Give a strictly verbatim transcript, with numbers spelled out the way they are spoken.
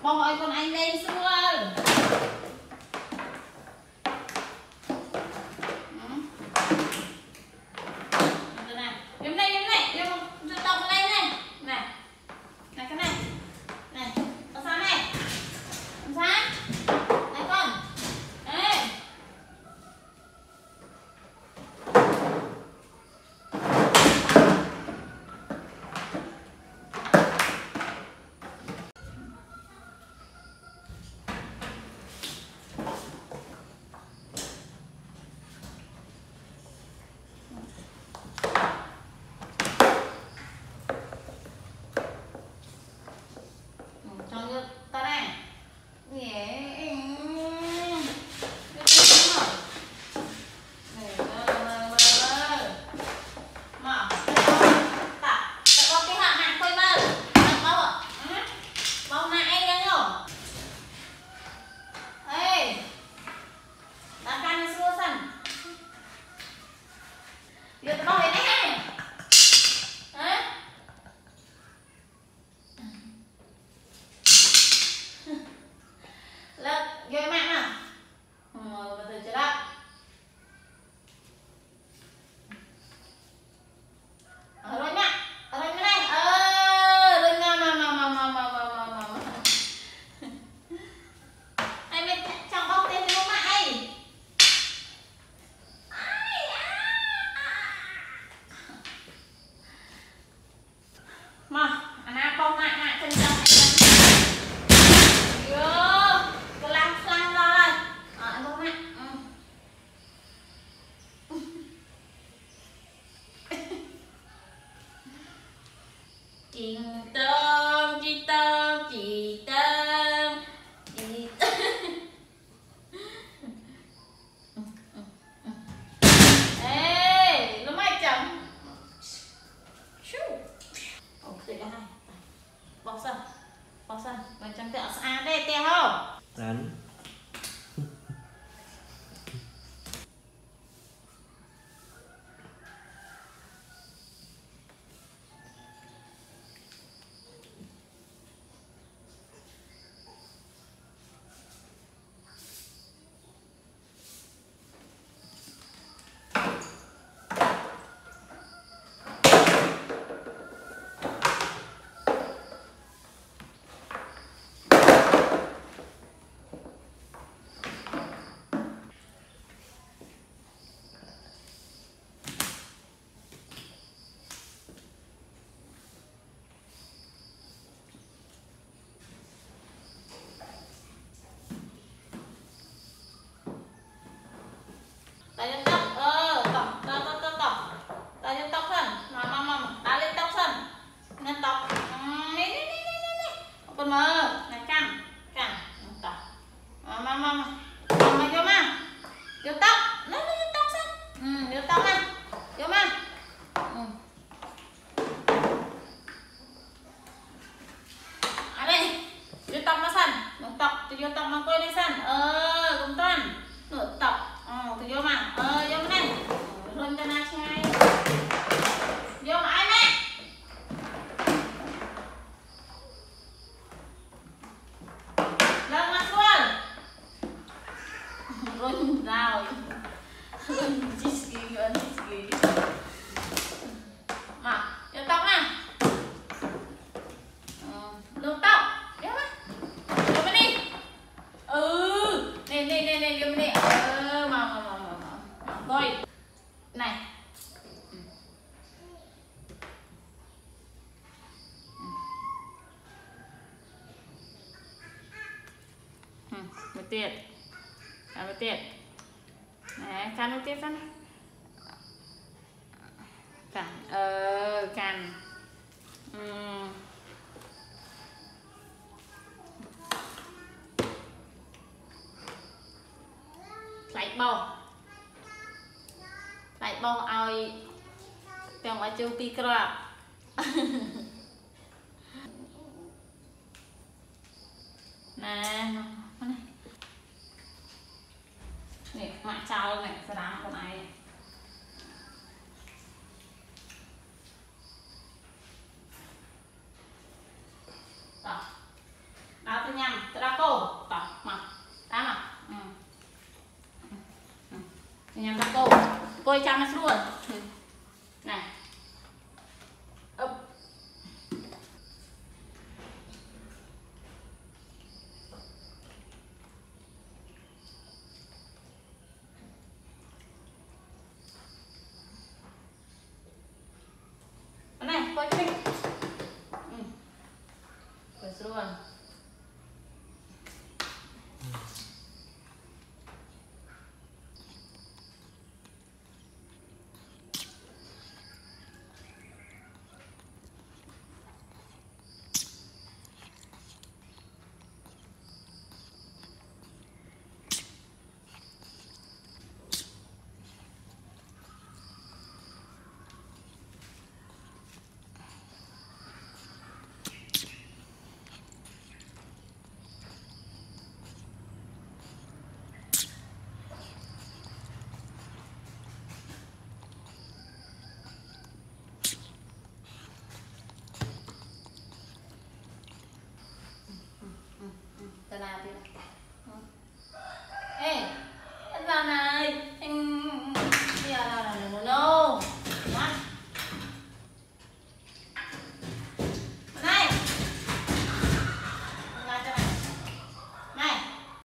bông ơi con anh lên xưa. Chị Tôm, chị Tôm, chị Tôm, chị Tôm. Ê, lúc mai chồng. Ồ, tự ra này. Bọc sân, bọc sân. Rồi chẳng tẹo xa đây, tẹo không? Đánh. Tay lên tóc, ờ, tóc, tóc, tóc, tóc, tóc. Tay lên tóc thân, mà, mà, mà, tay lên tóc thân. Lên tóc, nè, nè, nè, nè, nè. Con mơ, này căng, căng, tóc. Mà, mà, mà, mà. Mà, mà, vô mà. Vô tóc, nó, nó, vô tóc thân. Ừ, vô tóc mà. Vô mà. Ừ. À đây, vô tóc nó sân. Vô tóc, vô tóc mà quên đi sân. Ờ, cùng toàn. Nửa tóc. Ờ, thì vô mà, ờ, vô này. Luôn cho na trai. Vô mà ai mẹ. Lên mặt luôn. Luôn rào. Luôn chít kì, luôn chít kì. Mà, vô tóc nè. Ờ, lột tóc. Vô mà. Vô mà đi. Ừ, nè, nè, nè, nè, vô mà đi. Ờ, mà, mà, mà, mà, mà. Rồi. Này. Ừ, một tiệt. Cắn một tiệt. Này, cắn một tiệt cắn. Cắn, ờ, cắn. Ừ. Lại bầu. Lại bầu ai trong ở châu pi cờ. Nè, nè, mạng chào này, sẽ đám con ai. Đó. Đó tôi nhặt. nhằm ra cô tập mà đá mà nhằm ra cô cô chăm nó luôn này ấp này coi thích ừ. Rồi luôn